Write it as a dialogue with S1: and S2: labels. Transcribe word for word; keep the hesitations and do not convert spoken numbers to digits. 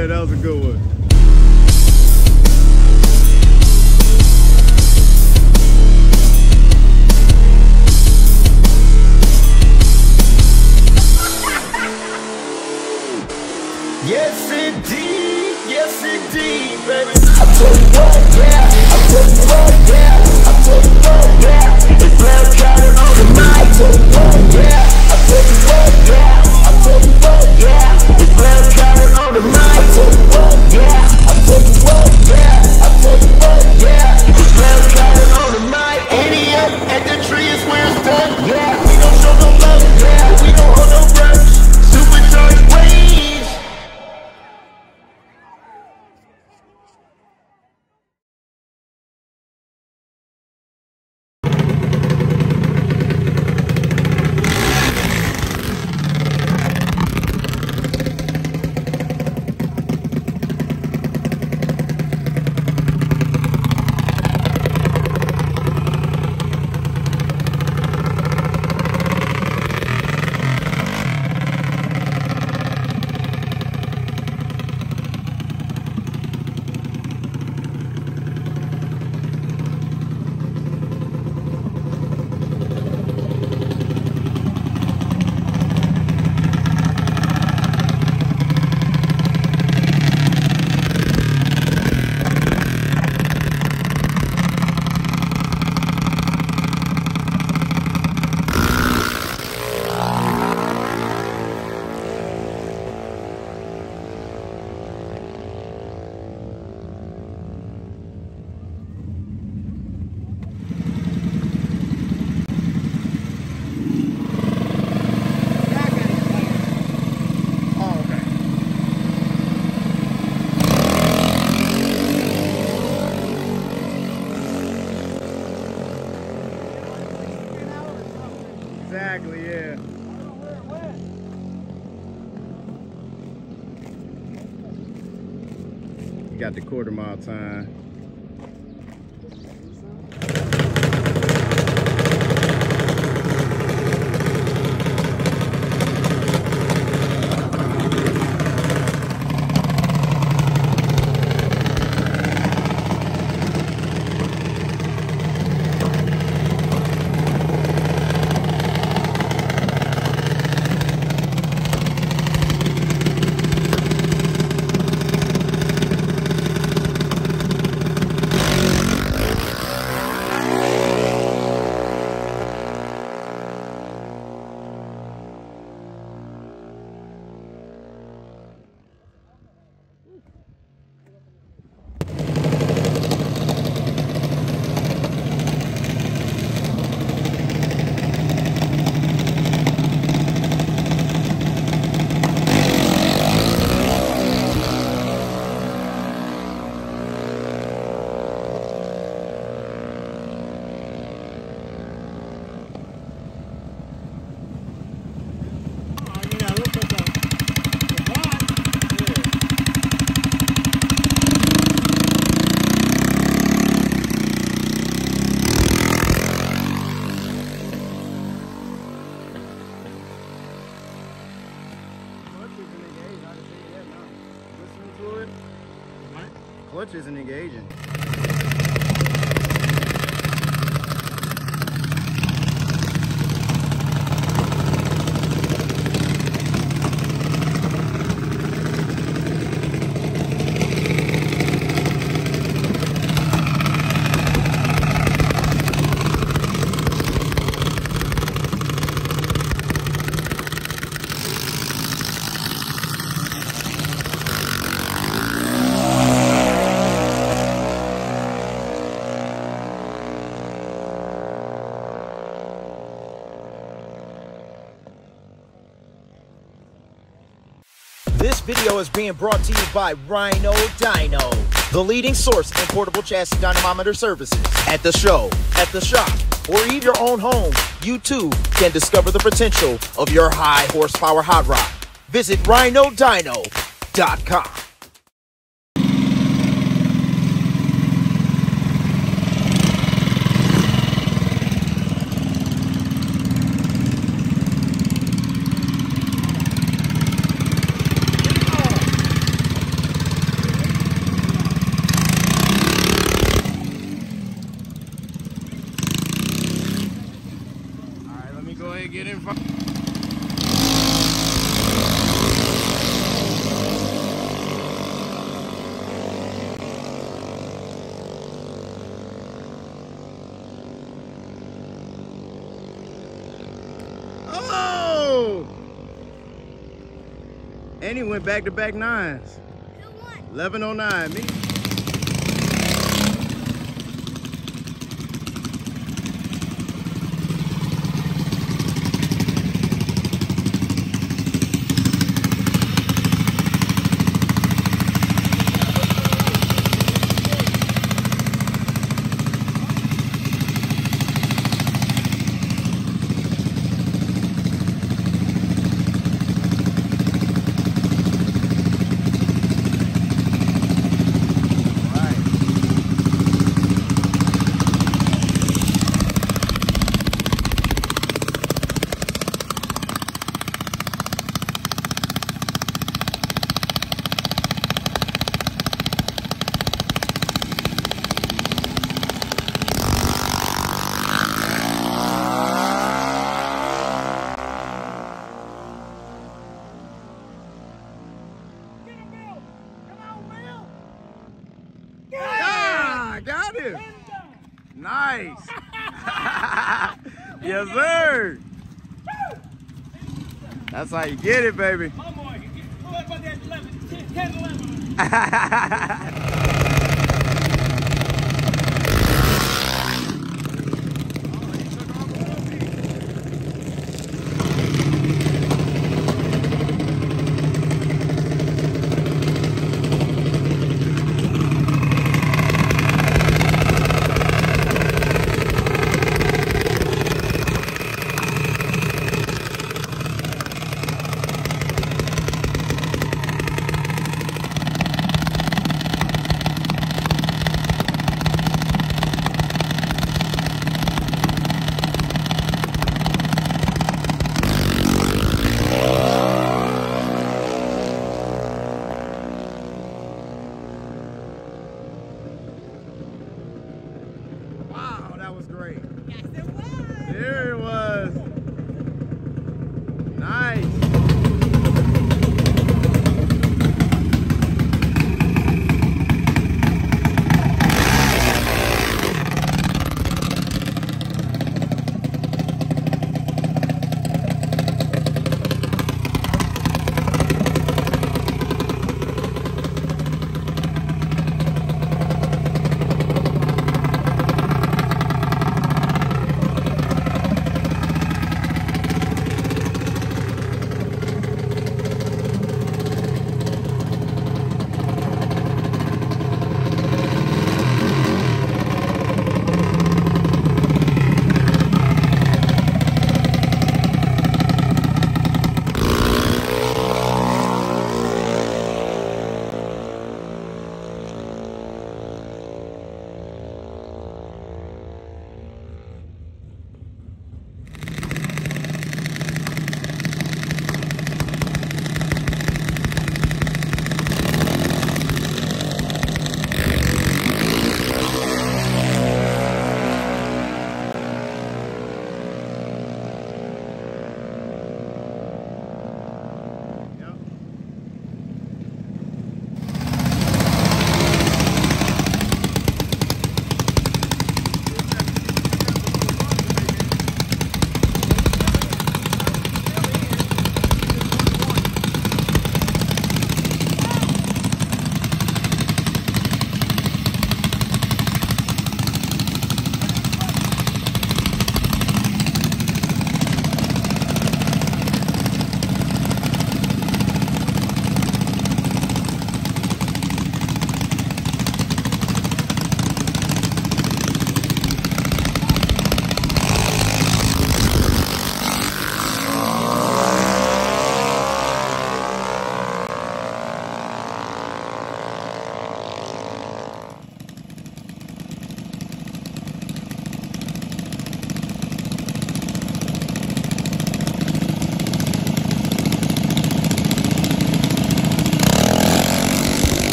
S1: Yeah, that was a good one.
S2: Yes indeed, yes indeed, baby. I told you what, yeah. I told you what, yeah. I told you what, yeah. It's Black Cotton on the mic. I told you what, yeah. I told you what, yeah. I told you what, yeah. It's Black Cotton on the mic. I told you what, yeah. I told you what, yeah. I told you what, yeah. It's Black Cotton on the mic. Idiot at the tree is where it's done. Yeah, we don't show no love. Yeah, we don't hold no grudge. Supercharged waves.
S1: Exactly, yeah. You got the quarter mile time. Clutch isn't engaging.
S3: This video is being brought to you by Rhino Dyno, the leading source in portable chassis dynamometer services. At the show, at the shop, or even your own home, you too can discover the potential of your high horsepower hot rod. Visit rhino dyno dot com.
S1: And he went back-to-back nines.
S4: Who won?
S1: eleven oh nine, me. Got him. Nice. Yes, sir. That's how you get it, baby.
S5: My boy, go up by that eleven, ten, eleven.